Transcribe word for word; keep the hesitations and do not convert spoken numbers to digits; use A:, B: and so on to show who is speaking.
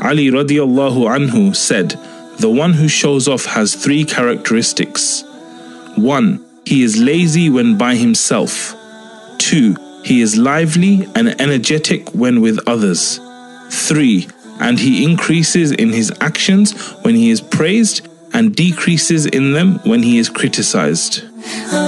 A: Ali radiallahu anhu said, "The one who shows off has three characteristics. One, he is lazy when by himself. Two, he is lively and energetic when with others. Three, and he increases in his actions when he is praised and decreases in them when he is criticized."